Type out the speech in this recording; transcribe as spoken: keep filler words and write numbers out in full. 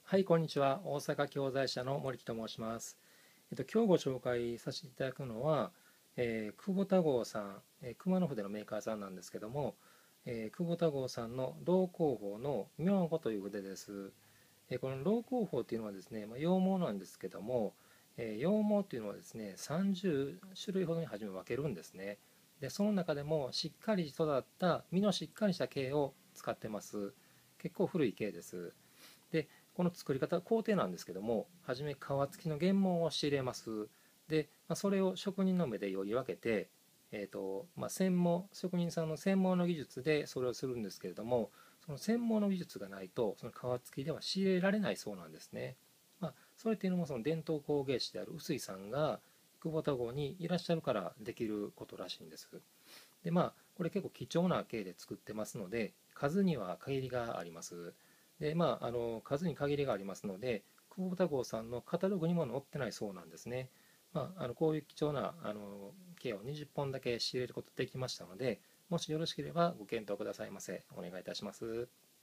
はい、こんにちは。大阪教材社の森木と申します。えっと、今日ご紹介させていただくのは、えー、久保田号さん、えー熊野筆のメーカーさんなんですけども、えー久保田号さんの老工法の明後という筆です。えーこの老工法というのはですね、まあ、羊毛なんですけども、えー羊毛というのはですね、さんじゅっしゅるいほどに初め分けるんですね。で、その中でもしっかり育った実のしっかりした毛を使ってます。結構古い毛です。で、この作り方、工程なんですけども、はじめ皮付きの原毛を仕入れます。で、まあ、それを職人の目でより分けて、えーとまあ、専門、職人さんの専門の技術でそれをするんですけれども、その専門の技術がないと、その皮付きでは仕入れられないそうなんですね。まあ、それっていうのもその伝統工芸士である臼井さんが久保田郷にいらっしゃるからできることらしいんです。で、まあ、これ結構貴重な径で作ってますので、数には限りがあります。で、まあ、あの数に限りがありますので、久保田郷さんのカタログにも載ってないそうなんですね。まあ、あのこういう貴重なあの径をにじゅっぽんだけ仕入れることができましたので、もしよろしければご検討くださいませ。お願いいたします。